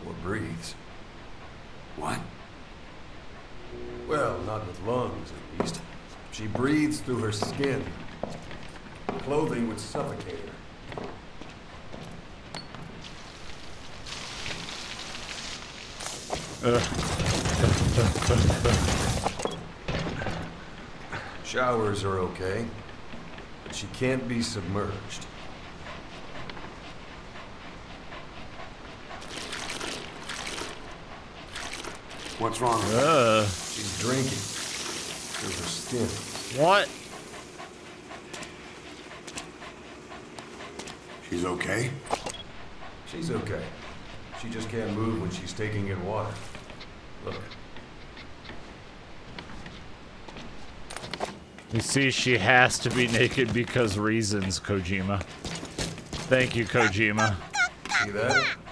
Or breathes. What? Well, not with lungs, at least. She breathes through her skin. Clothing would suffocate her. Showers are okay, but she can't be submerged. What's wrong with her? She's drinking through her skin. What? She's okay? She's okay. She just can't move when she's taking in water. Look. You see, she has to be naked because reasons, Kojima. Thank you, Kojima. See that?